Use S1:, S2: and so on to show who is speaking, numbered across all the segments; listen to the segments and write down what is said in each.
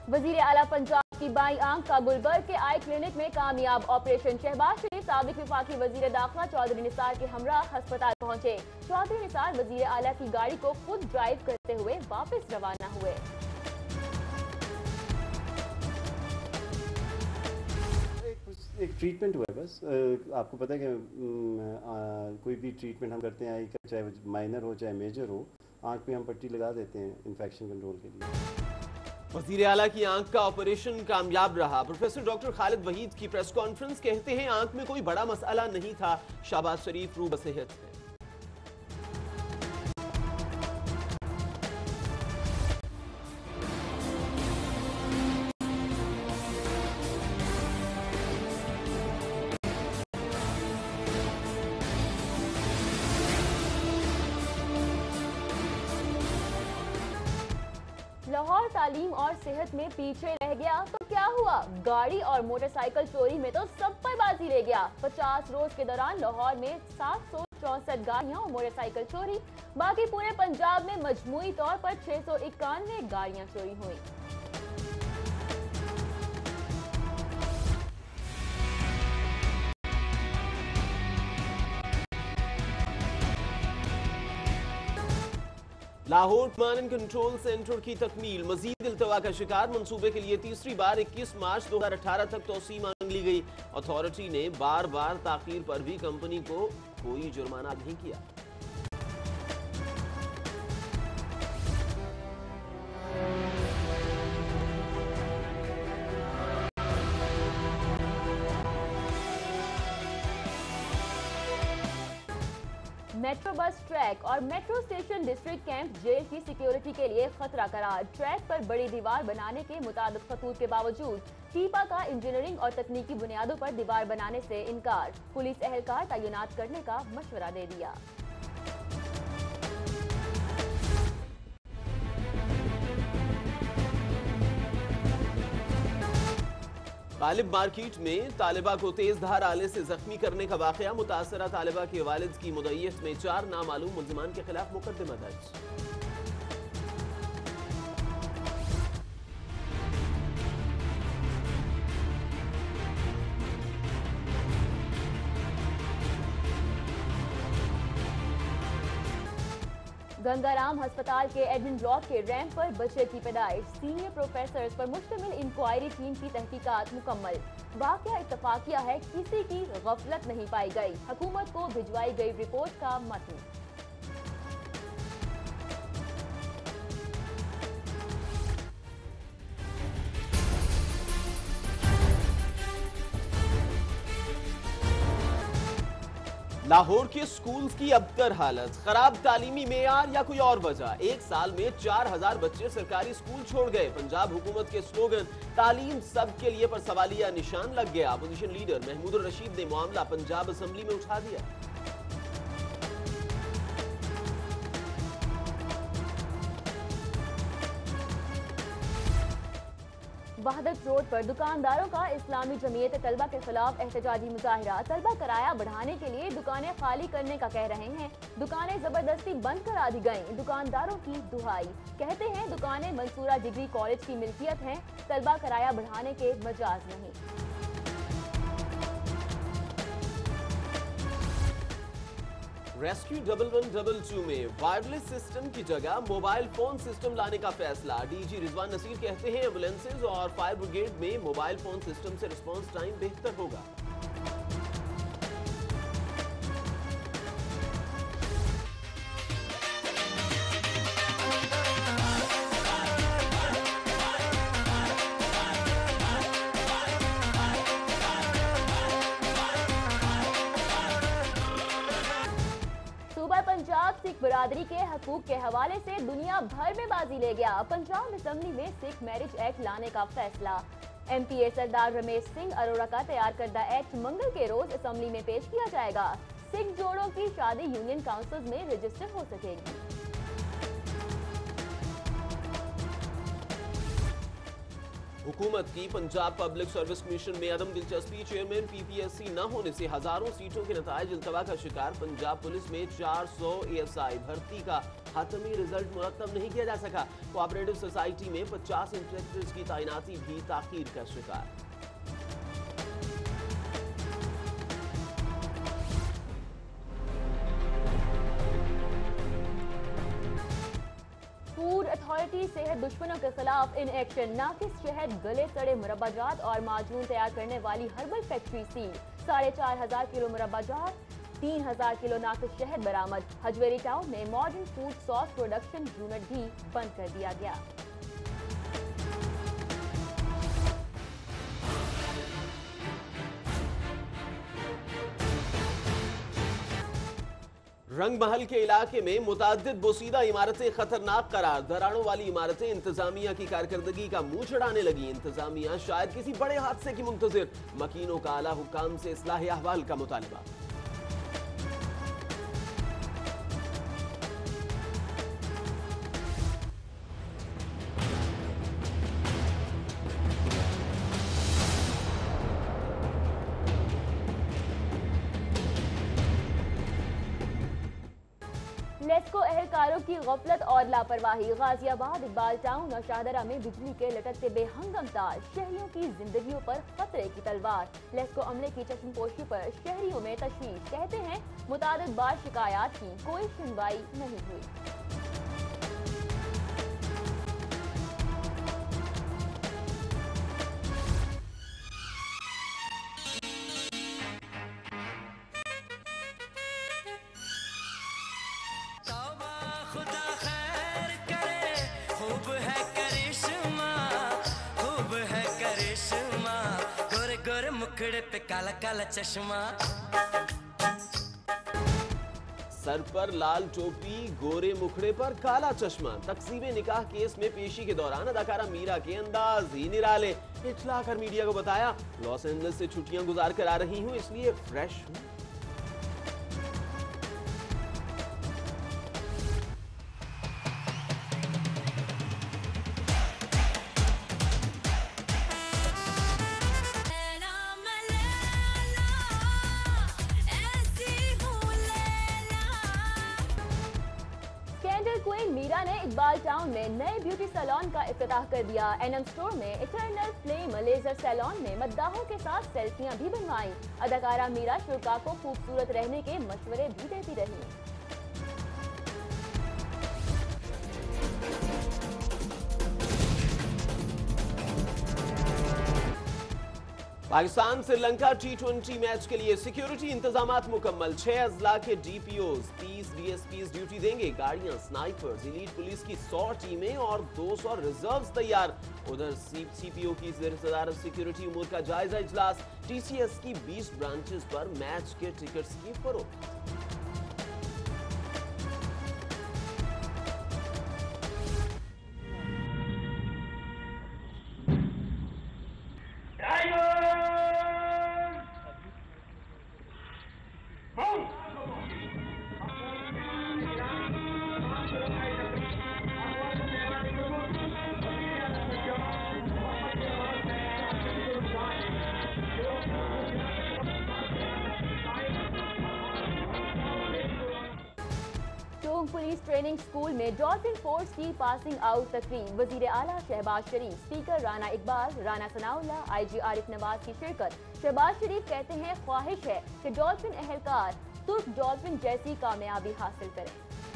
S1: वजीर आला पंजाब की बाई आंख का गुलबर्ग के आई क्लिनिक में कामयाब ऑपरेशन। शहबाज शरीफ साबिक विफाकी वजीर दाखिला चौधरी निसार के हमरा अस्पताल पहुंचे। चौधरी निसार वजीर आला की गाड़ी को खुद ड्राइव करते हुए वापस रवाना हुए।
S2: एक ट्रीटमेंट हुआ है बस। आपको पता है कि कोई भी ट्रीटमेंट हम करते हैं आई का, चाहे माइनर हो चाहे मेजर हो, आंख में हम पट्टी लगा देते हैं इन्फेक्शन कंट्रोल के लिए।
S3: वजीर आला की आंख का ऑपरेशन कामयाब रहा। प्रोफेसर डॉक्टर खालिद वहीद की प्रेस कॉन्फ्रेंस, कहते हैं आंख में कोई बड़ा मसला नहीं था। शहबाज शरीफ रूब सेहत है।
S1: लाहौर तालीम और सेहत में पीछे रह गया तो क्या हुआ? गाड़ी और मोटरसाइकिल चोरी में तो सब पर बाजी ले गया। 50 रोज के दौरान लाहौर में 764 गाड़ियां और मोटरसाइकिल चोरी। बाकी पूरे पंजाब में मजमूई तौर पर 691 गाड़ियां चोरी हुई।
S3: Lahore command and control centre की तकमील। मजीद इल्तवा का शिकार मंसूबे के लिए तीसरी बार 21 मार्च 2018 तक तोसी मांग ली गई। अथॉरिटी ने बार बार ताखीर पर भी कंपनी को कोई जुर्माना नहीं किया।
S1: मेट्रो बस ट्रैक और metro station district camp jail की सिक्योरिटी के लिए खतरा करार। ट्रैक पर बड़ी दीवार बनाने के मुताबिक खतूत के बावजूद टीपा का इंजीनियरिंग और तकनीकी बुनियादों पर दीवार बनाने से इनकार। पुलिस एहलकार तैनात करने का मशवरा दे दिया।
S3: गालिब मार्केट में तालिबा को तेज धार आले से जख्मी करने का वाकया। मुतासरा तालिबा के वालिद की मुदय्यत में 4 नामालूम मुल्जिमान के खिलाफ मुकदमा दर्ज।
S1: गंगाराम अस्पताल के एडमिन ब्लॉक के रैंप पर बच्चे की पैदाइश। सीनियर प्रोफेसर्स पर मुश्तमिल इंक्वायरी टीम की तहकीकात मुकम्मल। वाकया इत्तफाकिया है, किसी की गफलत नहीं पाई गई। हुकूमत को भिजवाई गई रिपोर्ट का मतन।
S3: लाहौर के स्कूल्स की अबतर हालत, खराब तालीमी मेयार या कोई और वजह। एक साल में 4000 बच्चे सरकारी स्कूल छोड़ गए। पंजाब हुकूमत के स्लोगन तालीम सब के लिए पर सवालिया निशान लग गया। अपोजिशन लीडर महमूद रशीद ने मामला पंजाब असेंबली में उठा दिया।
S1: वहदत रोड पर दुकानदारों का इस्लामी जमीयत तलबा के खिलाफ एहतजाजी मुजाहिरा। तलबा किराया बढ़ाने के लिए दुकानें खाली करने का कह रहे हैं। दुकानें जबरदस्ती बंद करा दी गईं। दुकानदारों की दुहाई, कहते हैं दुकानें मंसूरा डिग्री कॉलेज की मिल्कियत हैं, तलबा किराया बढ़ाने के मजाज नहीं।
S3: रेस्क्यू 1112 में वायरलेस सिस्टम की जगह मोबाइल फोन सिस्टम लाने का फैसला। डीजी रिजवान नसीर कहते हैं एम्बुलेंसेज और फायर ब्रिगेड में मोबाइल फोन सिस्टम से रिस्पांस टाइम बेहतर होगा।
S1: पंजाब सिख बरादरी के हकूक के हवाले से दुनिया भर में बाजी ले गया। पंजाब असेंबली में सिख मैरिज एक्ट लाने का फैसला। एमपीए सरदार रमेश सिंह अरोड़ा का तैयार करदा एक्ट मंगल के रोज असेंबली में पेश किया जाएगा। सिख जोड़ों की शादी यूनियन काउंसिल में रजिस्टर हो सकेगी।
S3: हुकूमत की पंजाब पब्लिक सर्विस कमीशन में अदम दिलचस्पी, चेयरमैन पीपीएससी न होने से हजारों सीटों के नताइज इल्तवा का शिकार। पंजाब पुलिस में 400 एएसआई भर्ती का हतमी रिजल्ट मुरतब नहीं किया जा सका। कोऑपरेटिव सोसाइटी में 50 इंस्पेक्टर्स की तैनाती भी ताखीर का शिकार।
S1: फूड अथॉरिटी सेहत दुश्मनों के खिलाफ इन एक्शन। नाकिस शहद, गले सड़े मुरब्बाजात और माजून तैयार करने वाली हर्बल फैक्ट्री सील। 4,500 किलो मुरब्बाजात, 3,000 किलो नाकिस शहद बरामद। हजवेरी टाउन में modern food sauce production unit भी बंद कर दिया गया।
S3: रंग महल के इलाके में मुताद्दिद बोसीदा इमारतें खतरनाक करार। दरारों वाली इमारतें इंतजामिया की कारकर्दगी का मुंह चढ़ाने लगी। इंतजामिया शायद किसी बड़े हादसे की मुंतजिर। मकीनों का आला हुक्काम से इस्लाह अहवाल का मुतालबा।
S1: लेस्को एहलकारों की गफलत और लापरवाही। गाजियाबाद, इकबाल टाउन और शाहदरा में बिजली के लटकते बेहंगम तार। शहरियों की जिंदगियों पर खतरे की तलवार। लेस्को अमले की चश्मपोशी पर शहरियों में तशवीश। कहते हैं मुतादिद बार शिकायत की, कोई सुनवाई नहीं हुई।
S4: मुखड़े पे काला काला चश्मा,
S3: सर पर लाल टोपी, गोरे मुखड़े पर काला चश्मा। तकसीबे निकाह केस में पेशी के दौरान अदाकारा मीरा के अंदाज ही निराले। इत्तला कर मीडिया को बताया, लॉस एंजल्स से छुट्टियां गुजार कर आ रही हूं, इसलिए फ्रेश हूं।
S1: क्वीन मीरा ने इकबाल टाउन में नए ब्यूटी सैलून का इफ्तिताह कर दिया। एनएम स्टोर में इटर्नल फ्लेम लेजर सैलून में मद्दाहों के साथ सेल्फियां भी बनवाईं। अदाकारा मीरा शुरा को खूबसूरत रहने के मशवरे भी देती रही।
S3: पाकिस्तान श्रीलंका T20 मैच के लिए सिक्योरिटी इंतजामात मुकम्मल। 6 अजला के DPOs, 30 DSPs ड्यूटी देंगे। गाड़ियां, स्नाइपर्स, एलीट पुलिस की 100 टीमें और 200 रिजर्व्स तैयार। उधर CPO की सदारत सिक्योरिटी उमूर का जायजा इजलास। TCS की 20 ब्रांचेस पर मैच के टिकट्स की फरोख्त।
S1: पुलिस ट्रेनिंग स्कूल में डॉल्फिन फोर्स की पासिंग आउट तकरीब। वजीर आला शहबाज शरीफ, स्पीकर राना इकबाल, राना सनाउल्लाह, IG आरिफ नवाज की शिरकत। शहबाज शरीफ कहते हैं ख्वाहिश है कि डॉल्फिन एहलकार तुर्क डॉल्फिन जैसी कामयाबी हासिल करें।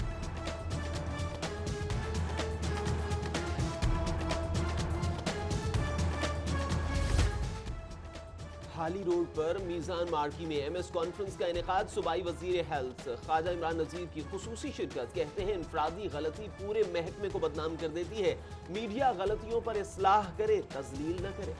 S3: हाली रोड पर मीजान मार्की में MS कॉन्फ्रेंस का इनेकाद। सूबाई वजीर हेल्थ ख्वाजा इमरान नजीर की खुसूसी शिरकत। कहते हैं इनफरादी गलती पूरे महकमे को बदनाम कर देती है। मीडिया गलतियों पर इस्लाह करे, तजलील न करे।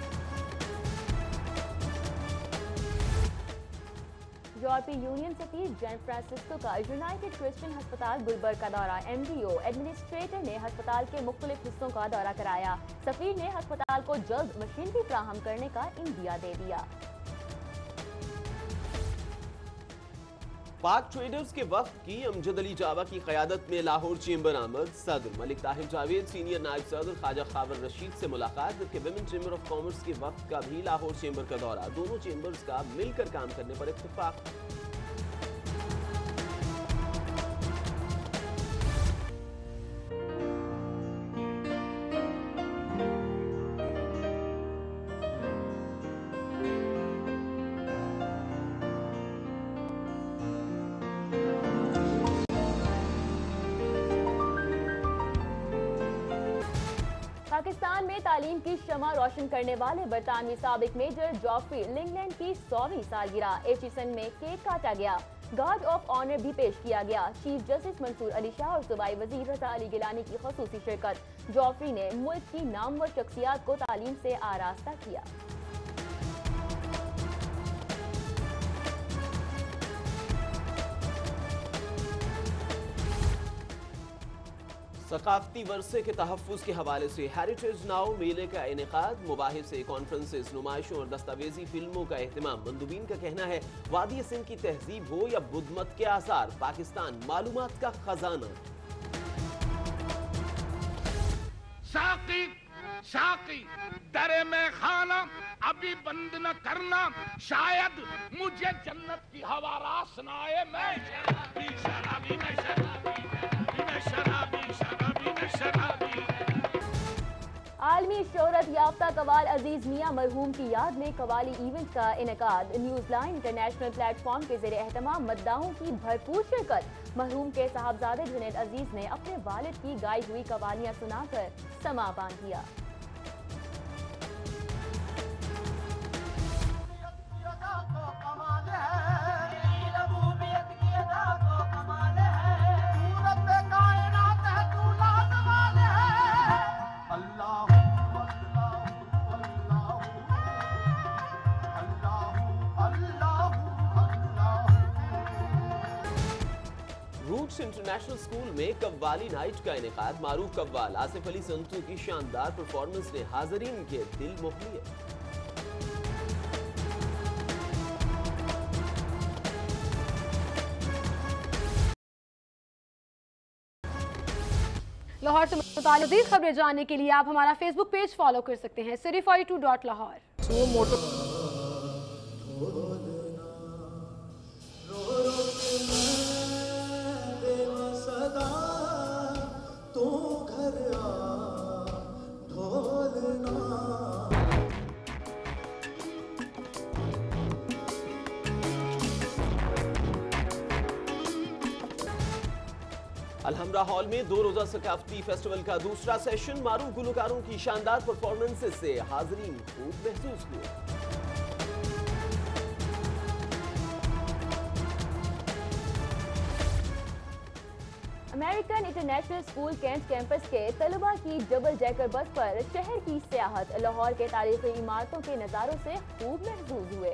S1: यूरोपीय यूनियन सफीर जैन फ्रांसिस्को का यूनाइटेड क्रिश्चियन अस्पताल गुलबर्ग का दौरा। MDO एडमिनिस्ट्रेटर ने अस्पताल के मुख्तलिफ हिस्सों का दौरा कराया। सफीर ने अस्पताल को जल्द मशीनरी फ्राहम करने का इंदिया दे दिया।
S3: पाक ट्रेडर्स के वक्त की अमजद अली जावा की क़यादत में लाहौर चेंबर आमद। सदर मलिक ताहिर जावेद, सीनियर नायब सदर ख्वाजा खावर रशीद से मुलाकात, जबकि विमेन चेंबर ऑफ कॉमर्स के वक्त का भी लाहौर चेंबर का दौरा। दोनों चेंबर्स का मिलकर काम करने पर इत्तेफाक।
S1: पाकिस्तान में तालीम की शमा रोशन करने वाले बरतानवी साबिक मेजर जॉफरी लिंगलैंड की 100वीं सालगिरह एचिसन में केक काटा गया। गार्ड ऑफ ऑनर भी पेश किया गया। चीफ जस्टिस मंसूर अली शाह और सूबाई वजीर रजा अली गिलानी की खसूसी शिरकत। जॉफरी ने मुल्क की नामवर शख्सियात को तालीम से आरास्ता किया।
S3: सकाफती वर्से के तहफ़्फ़ुज़ के हवाले से हेरिटेज नाउ मेले का इनेकाद, मुबाहिसे, कॉन्फ्रेंसेस, नुमाइशों और दस्तावेजी फिल्मों का एहतमाम। मंदूबीन का कहना है वादी सिंध की तहजीब हो या बुद्धमत के आसार, पाकिस्तान मालूमात का खजाना।
S5: साकी साकी दरे में खाना अभी बंद न करना, शायद मुझे जन्नत की हवा रास न आए। मैं शराबी शराबी मैं शराबी मैं शराबी शराबी मैं शराबी।
S1: आलमी शोहरत याफ्ता कवाल अजीज मियाँ मरहूम की याद में कवाली इवेंट का इनेकाद। न्यूज़ लाइन इंटरनेशनल प्लेटफॉर्म के ज़रिए एहतमाम मद्दाहों की भरपूर शिरकत। मरहूम के साहबजादे जुनैद अजीज ने अपने वालिद की गाई हुई कवालियाँ सुनाकर समा बांध दिया।
S3: रूट्स इंटरनेशनल स्कूल में कव्वाली नाइट का इनेकाद। मारूफ कव्वाल आसिफ अली संतू की शानदार परफॉर्मेंस ने हाज़रीन के दिल मोह लिए।
S6: लाहौर से मुताल्लिक़ खबरें जानने के लिए आप हमारा फेसबुक पेज फॉलो कर सकते हैं City42.Lahore।
S3: अलहमरा हॉल में 2 रोजा सकाफती फेस्टिवल का दूसरा सेशन। मारूफ गुलकारों की शानदार परफॉर्मेंसेस से हाज़रीन खूब महसूस हुए।
S1: American international school cantt campus के तलबा की डबल डेकर बस पर शहर की सियाहत। लाहौर के तारीखी इमारतों के नज़ारों से खूब महसूस हुए।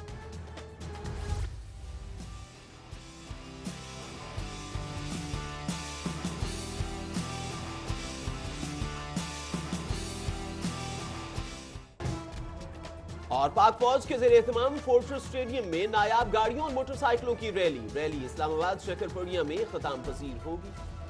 S3: और पाक फौज के ज़रिए एहतमाम फोर्ट्रेस स्टेडियम में नायाब गाड़ियों और मोटरसाइकिलों की रैली। इस्लामाबाद शक्करपुड़िया में खताम पसीर होगी।